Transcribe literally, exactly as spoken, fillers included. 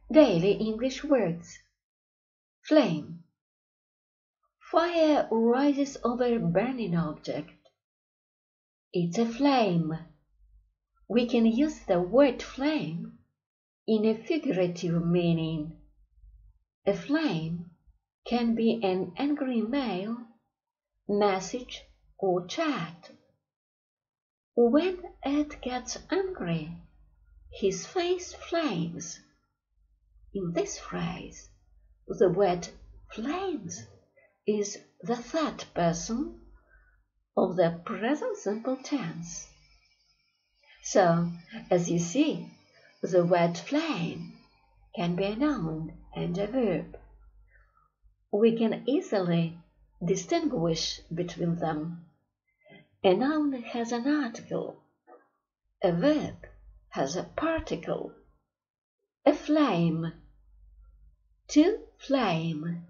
Daily English words. Flame. Fire rises over a burning object. It's a flame. We can use the word flame in a figurative meaning. A flame can be an angry mail, message, or chat. When Ed gets angry, his face flames. In this phrase, the word flames is the third person of the present simple tense. So, as you see, the word flame can be a noun and a verb. We can easily distinguish between them. A noun has an article. A verb has a particle. A flame. To flame.